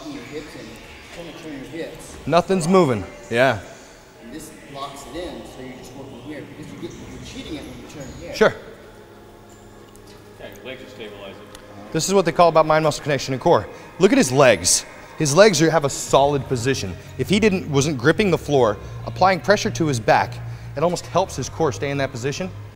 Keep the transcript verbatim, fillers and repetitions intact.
locking your hips and pulling through your hips. Nothing's moving. Yeah. And this locks it in, so you're just working here because you get, you're cheating it when you turn here. Sure. Yeah, your legs are stabilizing. This is what they call about mind muscle connection and core. Look at his legs. His legs are, have a solid position. If he didn't wasn't gripping the floor, applying pressure to his back, it almost helps his core stay in that position.